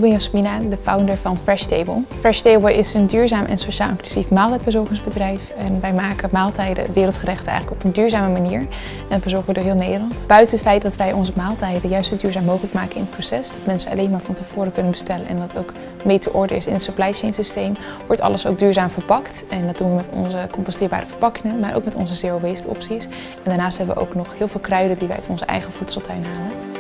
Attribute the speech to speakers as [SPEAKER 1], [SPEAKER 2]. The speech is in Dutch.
[SPEAKER 1] ben Jasmina, de founder van Fresh Table. Fresh Table is een duurzaam en sociaal inclusief maaltijdbezorgingsbedrijf. En wij maken maaltijden, wereldgerechten eigenlijk op een duurzame manier. En dat bezorgen we door heel Nederland. Buiten het feit dat wij onze maaltijden juist zo duurzaam mogelijk maken in het proces, dat mensen alleen maar van tevoren kunnen bestellen en dat ook mee te orderen is in het supply chain systeem, wordt alles ook duurzaam verpakt. En dat doen we met onze composteerbare verpakkingen, maar ook met onze zero waste opties. En daarnaast hebben we ook nog heel veel kruiden die wij uit onze eigen voedseltuin halen.